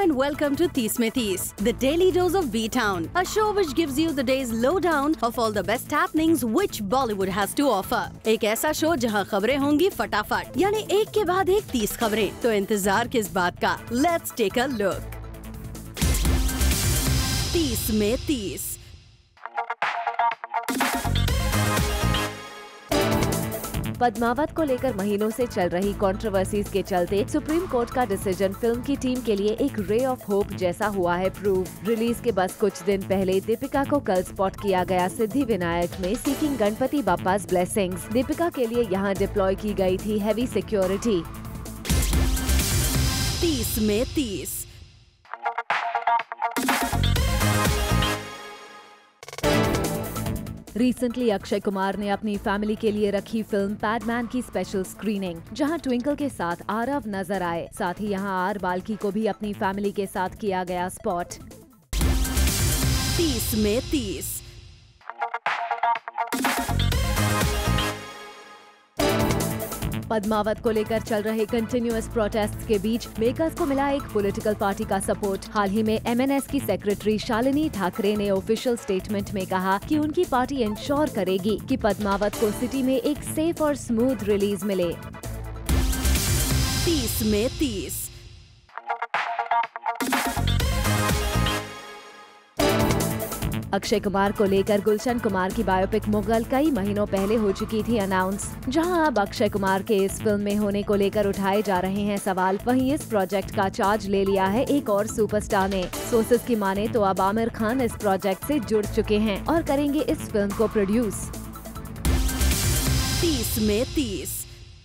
and welcome to 30 में 30, the daily dose of B-Town, a show which gives you the day's lowdown of all the best happenings which Bollywood has to offer. एक ऐसा show जहां खबरें होंगी फटाफट, यानी एक के बाद एक 30 खबरें। तो इंतजार किस बात का? Let's take a look. 30 में 30। पद्मावत को लेकर महीनों से चल रही कंट्रोवर्सीज के चलते सुप्रीम कोर्ट का डिसीजन फिल्म की टीम के लिए एक रे ऑफ होप जैसा हुआ है प्रूव। रिलीज के बस कुछ दिन पहले दीपिका को कल स्पॉट किया गया सिद्धि विनायक में सीकिंग गणपति बप्पा's ब्लेसिंग्स। दीपिका के लिए यहां डिप्लॉय की गई थी हेवी सिक्योरिटी। 30 में 30। रिसेंटली अक्षय कुमार ने अपनी फैमिली के लिए रखी फिल्म पैडमैन की स्पेशल स्क्रीनिंग, जहां ट्विंकल के साथ आरव नजर आए। साथ ही यहां आर बाल्की को भी अपनी फैमिली के साथ किया गया स्पॉट। 30 में 30। पद्मावत को लेकर चल रहे कंटिन्यूअस प्रोटेस्ट के बीच मेकर्स को मिला एक पॉलिटिकल पार्टी का सपोर्ट। हाल ही में MNS की सेक्रेटरी शालिनी ठाकरे ने ऑफिशियल स्टेटमेंट में कहा कि उनकी पार्टी इंश्योर करेगी कि पद्मावत को सिटी में एक सेफ और स्मूथ रिलीज मिले। 30 में 30। अक्षय कुमार को लेकर गुलशन कुमार की बायोपिक मुगल कई महीनों पहले हो चुकी थी अनाउंस। जहां अब अक्षय कुमार के इस फिल्म में होने को लेकर उठाए जा रहे हैं सवाल, वहीं इस प्रोजेक्ट का चार्ज ले लिया है एक और सुपरस्टार ने। सोर्सेज की माने तो अब आमिर खान इस प्रोजेक्ट से जुड़ चुके हैं और करेंगे इस फिल्म को प्रोड्यूस। 30 में 30।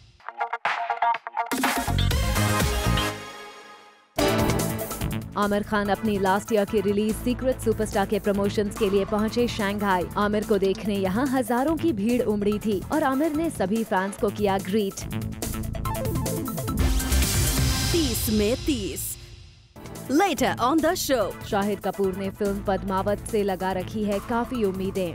आमिर खान अपनी लास्ट ईयर की रिलीज सीक्रेट सुपरस्टार के प्रमोशंस के लिए पहुंचे शंघाई। आमिर को देखने यहां हजारों की भीड़ उमड़ी थी और आमिर ने सभी फैंस को किया ग्रीट। 30 में 30। Later on the show, Shahid Kapoor ने फिल्म पद्मावत से लगा रखी है काफी उम्मीदें।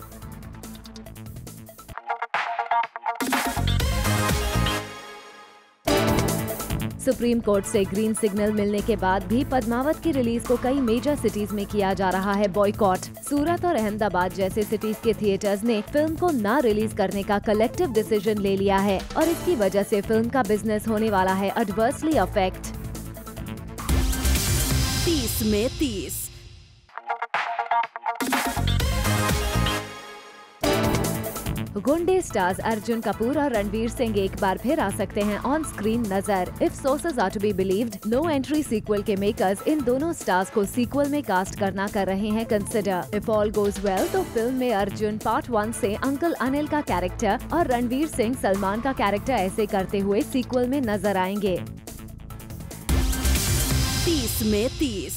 सुप्रीम कोर्ट से ग्रीन सिग्नल मिलने के बाद भी पद्मावत की रिलीज को कई मेजर सिटीज में किया जा रहा है बॉयकॉट। सूरत और अहमदाबाद जैसे सिटीज के थिएटर्स ने फिल्म को ना रिलीज करने का कलेक्टिव डिसीजन ले लिया है और इसकी वजह से फिल्म का बिजनेस होने वाला है एडवर्सली अफेक्ट। 30 में 30। गुंडे स्टार्स अर्जुन कपूर और रणवीर सिंह एक बार फिर आ सकते हैं ऑन स्क्रीन नजर। If sources are to be believed, no entry sequel के मेकर्स इन दोनों स्टार्स को सीक्वल में कास्ट करना कर रहे हैं consider. If all goes well तो फिल्म में अर्जुन पार्ट 1 से अंकल अनिल का कैरेक्टर और रणवीर सिंह सलमान का कैरेक्टर ऐसे करते हुए सीक्वल में नजर आएंगे। 30 में 30।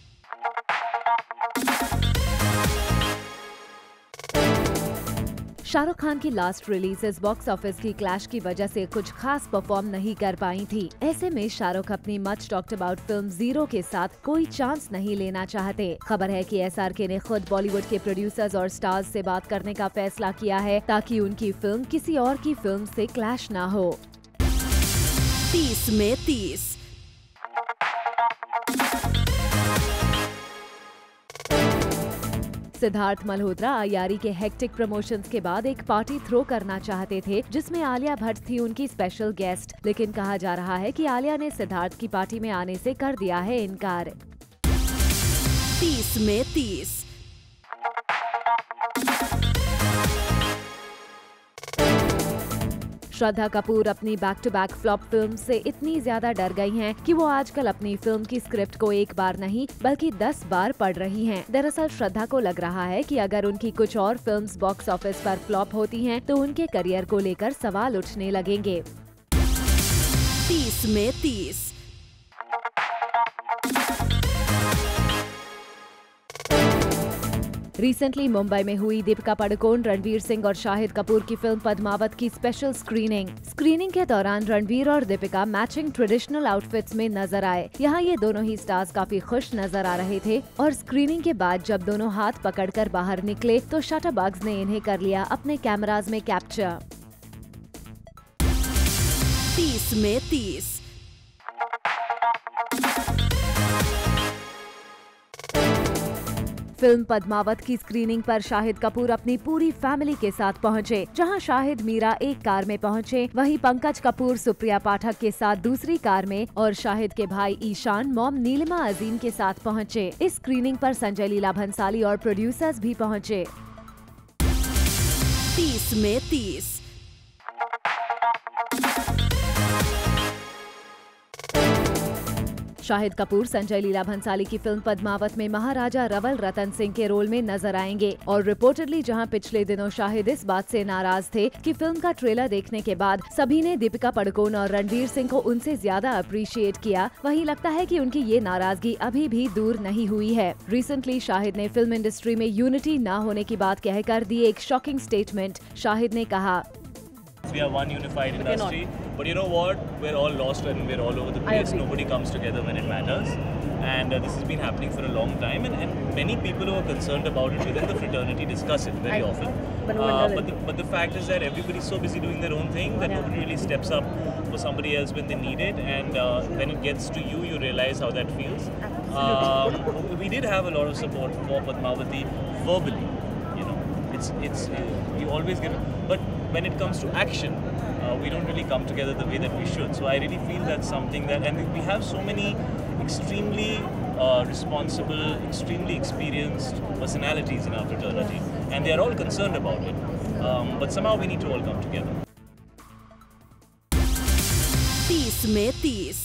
शाहरुख खान की लास्ट रिलीजेस बॉक्स ऑफिस की क्लैश की वजह से कुछ खास परफॉर्म नहीं कर पाई थी। ऐसे में शाहरुख अपनी much talked about film zero के साथ कोई चांस नहीं लेना चाहते। खबर है कि SRK ने खुद बॉलीवुड के प्रोड्यूसर्स और स्टार्स से बात करने का फैसला किया है ताकि उनकी फिल्म किसी और की फिल्म से क्लैश ना हो। 30 में 30। सिद्धार्थ मल्होत्रा आयारी के हेक्टिक प्रमोशंस के बाद एक पार्टी थ्रो करना चाहते थे जिसमें आलिया भट्ट थी उनकी स्पेशल गेस्ट, लेकिन कहा जा रहा है कि आलिया ने सिद्धार्थ की पार्टी में आने से कर दिया है इनकार। 30 में 30। श्रद्धा कपूर अपनी back to back flop film से इतनी ज्यादा डर गई हैं कि वो आजकल अपनी फिल्म की स्क्रिप्ट को एक बार नहीं बल्कि 10 बार पढ़ रही हैं। दरअसल श्रद्धा को लग रहा है कि अगर उनकी कुछ और फिल्म्स बॉक्स ऑफिस पर फ्लॉप होती हैं तो उनके करियर को लेकर सवाल उठने लगेंगे। 30 में 30। रिसेंटली मुंबई में हुई दीपिका पादुकोण, रणवीर सिंह और शाहिद कपूर की फिल्म पद्मावत की स्पेशल स्क्रीनिंग के दौरान रणवीर और दीपिका मैचिंग ट्रेडिशनल आउटफिट्स में नजर आए। यहाँ ये दोनों ही स्टार्स काफी खुश नजर आ रहे थे और स्क्रीनिंग के बाद जब दोनों हाथ पकड़कर बाहर निकले तो शटरबग्स ने इन्हें कर लिया अपने कैमराज में कैप्चर। 30 में 30। फिल्म पद्मावत की स्क्रीनिंग पर शाहिद कपूर अपनी पूरी फैमिली के साथ पहुंचे। जहां शाहिद मीरा एक कार में पहुंचे, वहीं पंकज कपूर सुप्रिया पाठक के साथ दूसरी कार में और शाहिद के भाई ईशान मॉम नीलिमा अजीम के साथ पहुंचे। इस स्क्रीनिंग पर संजय लीला भंसाली और प्रोड्यूसर्स भी पहुंचे। 30 में 30। शाहिद कपूर संजय लीला भंसाली की फिल्म पद्मावत में महाराजा रवल रतन सिंह के रोल में नजर आएंगे और रिपोर्टेडली जहां पिछले दिनों शाहिद इस बात से नाराज थे कि फिल्म का ट्रेलर देखने के बाद सभी ने दीपिका पादुकोण और रणवीर सिंह को उनसे ज्यादा अप्रिशिएट किया, वहीं लगता है कि उनकी ये नाराजगी अभी भी दूर नहीं हुई है। रिसेंटली शाहिद ने फिल्म इंडस्ट्री में यूनिटी न होने की बात कहकर दी एक शॉकिंग स्टेटमेंट। शाहिद ने कहा, We are one unified industry, but you know what? We're all lost and we're all over the place. Nobody comes together when it matters, and this has been happening for a long time. And many people who are concerned about it within the fraternity discuss it very often. But the fact is that everybody's so busy doing their own thing that nobody really steps up for somebody else when they need it. And when it gets to you, you realize how that feels. We did have a lot of support for Padmavati verbally. You know, it's you always get, but when it comes to action, we don't really come together the way that we should. So I really feel that's something that, and we have so many extremely responsible, extremely experienced personalities in our fraternity, and they are all concerned about it. But somehow we need to all come together. 30 में 30।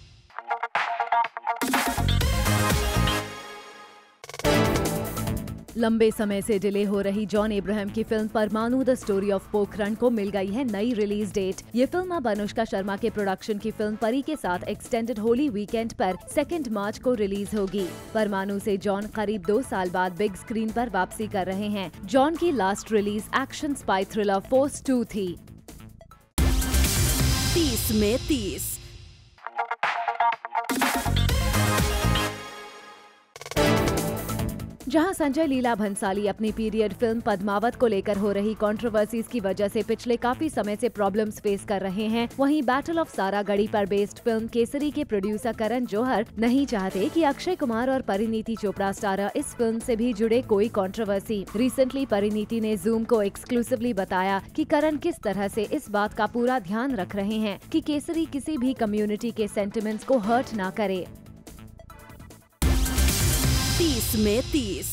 लंबे समय से delay हो रही John Abraham की film Parmanu the story of Pokhran को मिल गई है नई रिलीज डेट। ये फिल्म अब अनुष्का शर्मा के प्रोडक्शन की फिल्म परी के साथ एक्सटेंडेड होली वीकेंड पर 2 मार्च को रिलीज होगी। परमाणु से जॉन करीब 2 साल बाद बिग स्क्रीन पर वापसी कर रहे हैं। जॉन की last release action spy thriller Force 2 थी। 30 में 30। जहां संजय लीला भंसाली अपनी पीरियड फिल्म पद्मावत को लेकर हो रही कंट्रोवर्सीज की वजह से पिछले काफी समय से प्रॉब्लम्स फेस कर रहे हैं, वहीं बैटल ऑफ सारागढ़ी पर बेस्ड फिल्म केसरी के प्रोड्यूसर करण जौहर नहीं चाहते कि अक्षय कुमार और परिणीति चोपड़ा स्टारर इस फिल्म से भी जुड़े कोई कंट्रोवर्सी। रिसेंटली परिणीति ने जूम को एक्सक्लूसिवली बताया कि करण किस तरह से इस बात का पूरा ध्यान रख रहे हैं कि केसरी किसी भी कम्युनिटी के सेंटिमेंट्स को हर्ट ना करे। 30 में 30।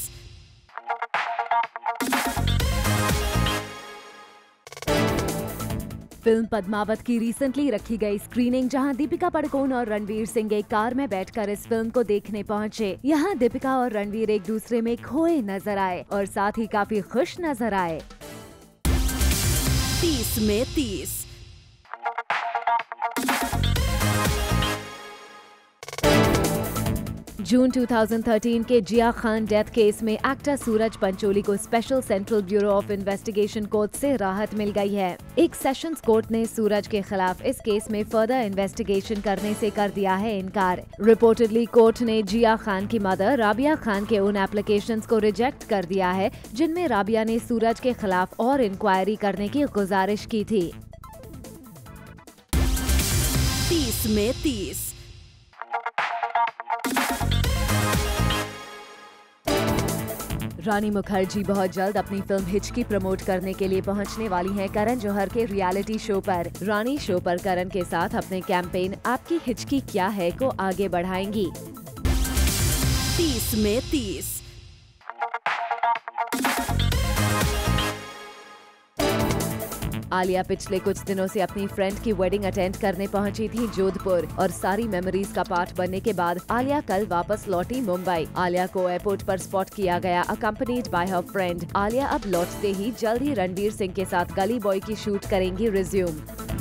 फिल्म पद्मावत की रिसेंटली रखी गई स्क्रीनिंग जहां दीपिका पादुकोण और रणवीर सिंह एक कार में बैठकर इस फिल्म को देखने पहुंचे। यहां दीपिका और रणवीर एक दूसरे में खोए नजर आए और साथ ही काफी खुश नजर आए। 30 में 30। जून 2013 के जिया खान डेथ केस में एक्टर सूरज पंचोली को special central bureau of investigation court से राहत मिल गई है। एक सेशंस कोर्ट ने सूरज के खिलाफ इस केस में फर्दर इन्वेस्टिगेशन करने से कर दिया है इनकार। रिपोर्टेडली कोर्ट ने जिया खान की मदर राबिया खान के उन एप्लीकेशंस को रिजेक्ट कर दिया है जिनमें राबिया ने सूरज के खिलाफ और इंक्वायरी करने की गुजारिश की थी। 30 में 30। रानी मुखर्जी बहुत जल्द अपनी फिल्म हिचकी प्रमोट करने के लिए पहुंचने वाली हैं करण जौहर के रियलिटी शो पर। रानी शो पर करण के साथ अपने कैंपेन आपकी हिचकी क्या है को आगे बढ़ाएंगी। 30 में 30। आलिया पिछले कुछ दिनों से अपनी फ्रेंड की वेडिंग अटेंड करने पहुंची थी जोधपुर और सारी मेमोरीज का पार्ट बनने के बाद आलिया कल वापस लौटी मुंबई। आलिया को एयरपोर्ट पर स्पॉट किया गया accompanied by her friend. Alia अब लौटते ही जल्द ही रणवीर सिंह के साथ गली बॉय की शूट करेंगी रिज्यूम।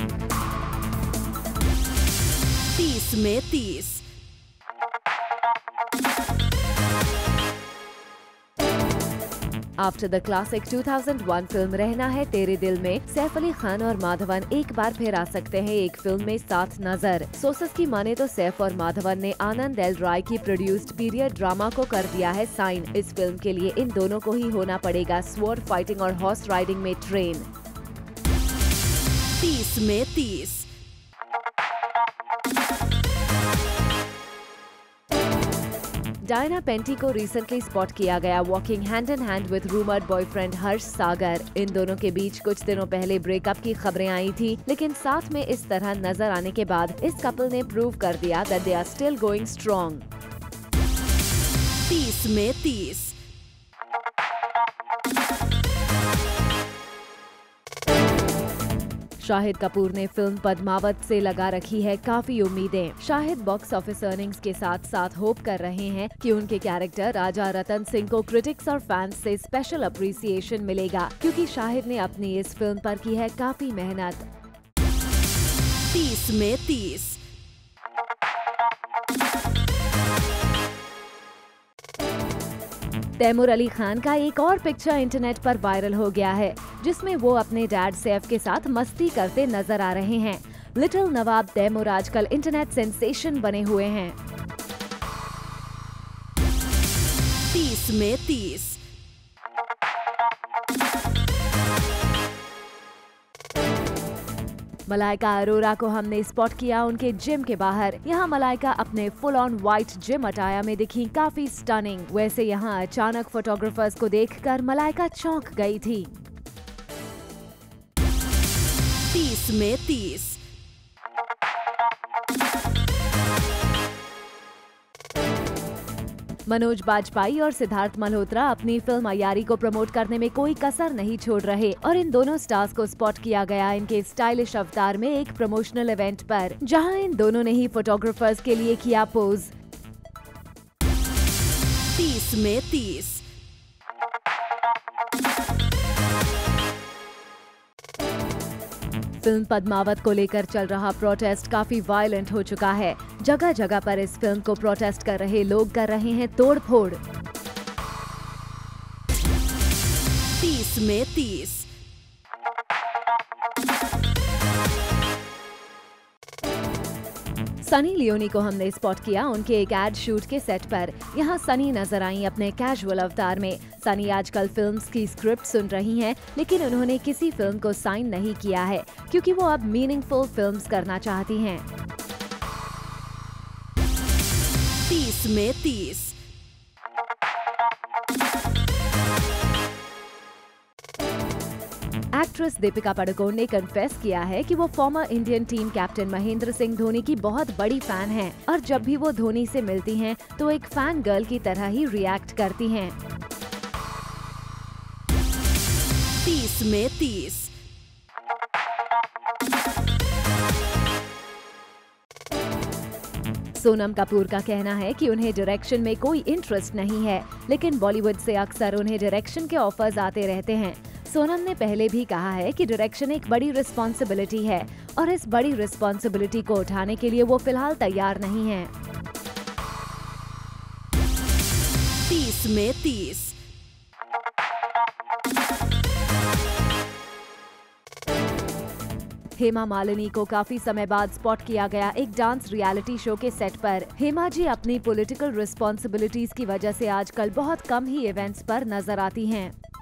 30 में 30। आफ्टर द क्लासिक 2001 फिल्म रहना है तेरे दिल में सैफ अली खान और माधवन एक बार फिर आ सकते हैं एक फिल्म में साथ नजर। सोर्सेस की माने तो सैफ और माधवन ने आनंद एल राय की प्रोड्यूस्ड पीरियड ड्रामा को कर दिया है साइन। इस फिल्म के लिए इन दोनों को ही होना पड़ेगा स्वॉर्ड फाइटिंग और हॉर्स राइडिंग में ट्रेन। 30 में 30। डायना पेंटी को रिसेंटली स्पॉट किया गया walking hand in hand with rumoured boyfriend Harsh Sagar. इन दोनों के बीच कुछ दिनों पहले ब्रेकअप की खबरें आई थी, लेकिन साथ में इस तरह नजर आने के बाद इस कपल ने प्रूव कर दिया that they are still going strong. 30 में 30। शाहिद कपूर ने फिल्म पद्मावत से लगा रखी है काफी उम्मीदें। शाहिद बॉक्स ऑफिस अर्निंग्स के साथ साथ होप कर रहे हैं कि उनके कैरेक्टर राजा रतन सिंह को क्रिटिक्स और फैंस से स्पेशल अप्रिसिएशन मिलेगा, क्योंकि शाहिद ने अपनी इस फिल्म पर की है काफी मेहनत। 30 में 30। तैमूर अली खान का एक और पिक्चर इंटरनेट पर वायरल हो गया है, जिसमें वो अपने डैड सैफ के साथ मस्ती करते नजर आ रहे हैं। लिटिल नवाब तैमूर आजकल इंटरनेट सेंसेशन बने हुए हैं। 30 में 30। मलाइका अरोरा को हमने स्पॉट किया उनके जिम के बाहर। यहाँ मलाइका अपने full on white gym attire में दिखी काफी स्टनिंग। वैसे यहाँ अचानक फोटोग्राफर्स को देखकर मलाइका चौंक गई थी। 30 में 30। मनोज बाजपेयी और सिद्धार्थ मल्होत्रा अपनी फिल्म अयारी को प्रमोट करने में कोई कसर नहीं छोड़ रहे और इन दोनों स्टार्स को स्पॉट किया गया इनके स्टाइलिश अवतार में एक प्रमोशनल इवेंट पर, जहां इन दोनों ने ही फोटोग्राफर्स के लिए किया पोज। 30 में 30। फिल्म पद्मावत को लेकर चल रहा प्रोटेस्ट काफी वायलेंट हो चुका है। जगह जगह पर इस फिल्म को प्रोटेस्ट कर रहे लोग कर रहे हैं तोड़फोड़। 30 में 30। सनी लियोनी को हमने स्पॉट किया उनके एक एड शूट के सेट पर। यहाँ सनी नजर आई अपने कैजुअल अवतार में। सनी आजकल फिल्म्स की स्क्रिप्ट सुन रही हैं, लेकिन उन्होंने किसी फिल्म को साइन नहीं किया है, क्योंकि वो अब मीनिंगफुल फिल्म्स करना चाहती हैं। 30 में 30। एक्ट्रेस दीपिका पादुकोण ने कन्फेस किया है कि वो former Indian team captain Mahendra Singh Dhoni की बहुत बड़ी फैन हैं और जब भी वो धोनी से मिलती हैं तो एक फैन गर्ल की तरह ही रिएक्ट करती हैं। 30 में 30। सोनम कपूर का कहना है कि उन्हें डायरेक्शन में कोई इंटरेस्ट नहीं है, लेकिन बॉलीवुड से अक्सर उन्हें डायरेक्शन के ऑफर्स आते रहते हैं। सोनम ने पहले भी कहा है कि डायरेक्शन एक बड़ी रिस्पॉन्सिबिलिटी है और इस बड़ी रिस्पॉन्सिबिलिटी को उठाने के लिए वो फिलहाल तैयार नहीं है। 30 में 30। हेमा मालिनी को काफी समय बाद स्पॉट किया गया एक डांस रियलिटी शो के सेट पर। हेमा जी अपनी पॉलिटिकल रिस्पॉन्सिबिलिटीज की वजह से आजकल बहुत कम ही इवेंट्स पर नजर आती हैं।